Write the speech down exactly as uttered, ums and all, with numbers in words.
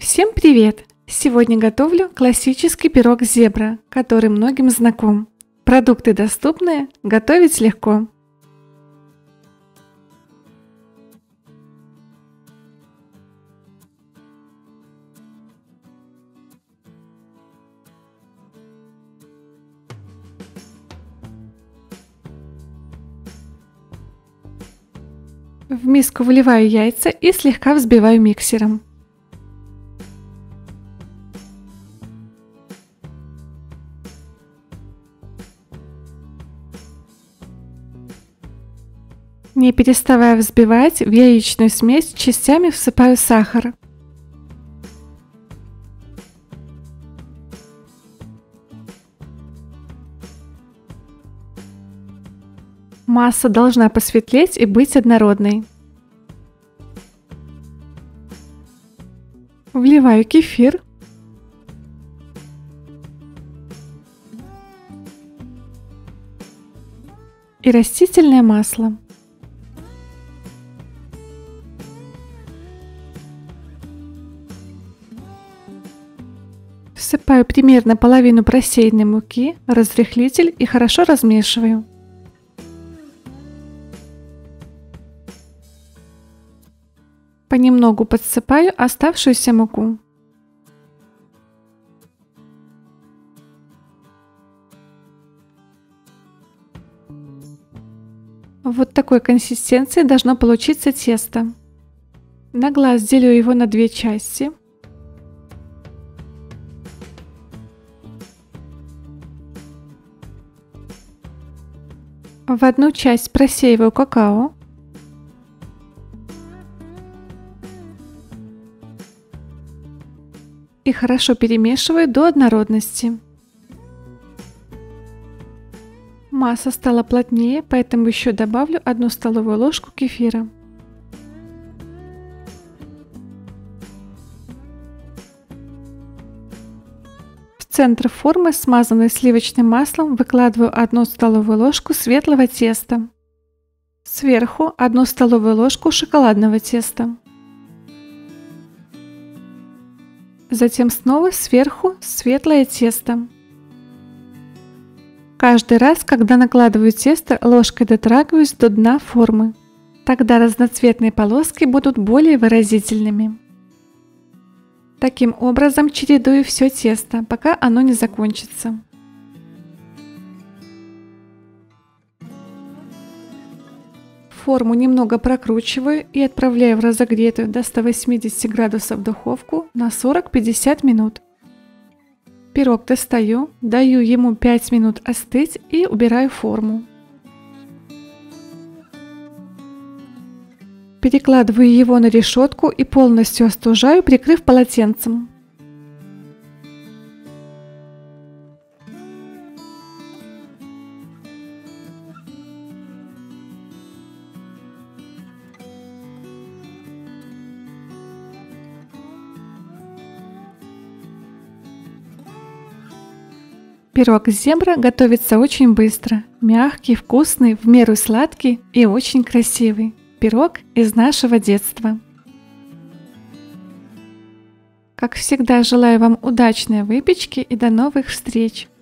Всем привет! Сегодня готовлю классический пирог зебра, который многим знаком. Продукты доступные, готовить легко. В миску вливаю яйца и слегка взбиваю миксером. Не переставая взбивать, в яичную смесь частями всыпаю сахар. Масса должна посветлеть и быть однородной. Вливаю кефир. И растительное масло. Всыпаю примерно половину просеянной муки, разрыхлитель и хорошо размешиваю. Понемногу подсыпаю оставшуюся муку. Вот такой консистенции должно получиться тесто. На глаз делю его на две части. В одну часть просеиваю какао. И хорошо перемешиваю до однородности. Масса стала плотнее, поэтому еще добавлю одну столовую ложку кефира. В центр формы, смазанной сливочным маслом, выкладываю одну столовую ложку светлого теста. Сверху одну столовую ложку шоколадного теста. Затем снова сверху светлое тесто. Каждый раз, когда накладываю тесто, ложкой дотрагиваюсь до дна формы. Тогда разноцветные полоски будут более выразительными. Таким образом чередую все тесто, пока оно не закончится. Форму немного прокручиваю и отправляю в разогретую до ста восьмидесяти градусов духовку на сорок-пятьдесят минут. Пирог достаю, даю ему пять минут остыть и убираю форму. Перекладываю его на решетку и полностью остужаю, прикрыв полотенцем. Пирог зебра готовится очень быстро. Мягкий, вкусный, в меру сладкий и очень красивый. Пирог из нашего детства. Как всегда, желаю вам удачной выпечки и до новых встреч!